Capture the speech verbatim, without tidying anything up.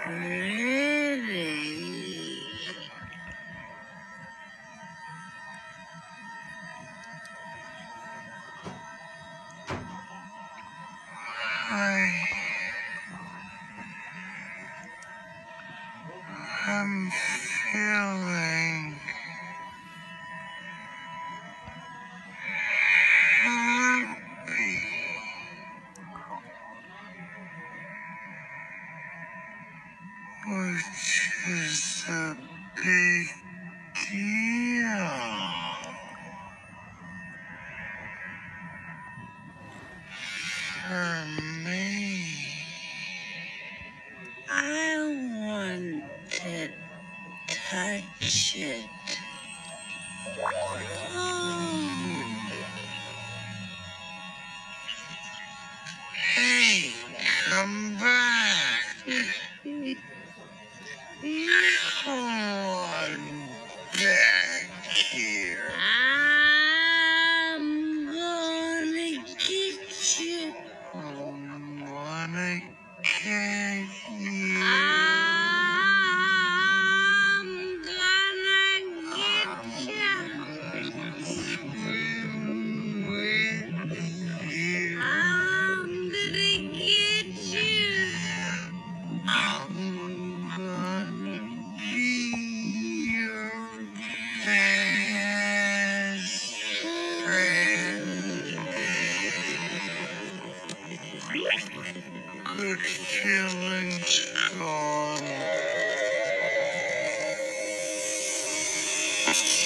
pretty. I am feeling happy. Which is a big deal for me. I want to touch it. Oh. Hey, come back. Come on back here. I'm gonna get you. I'm gonna get you. I'm gonna get you. Swim with you. I'm gonna get you. I'm gonna be your best friend. Good feelings gone.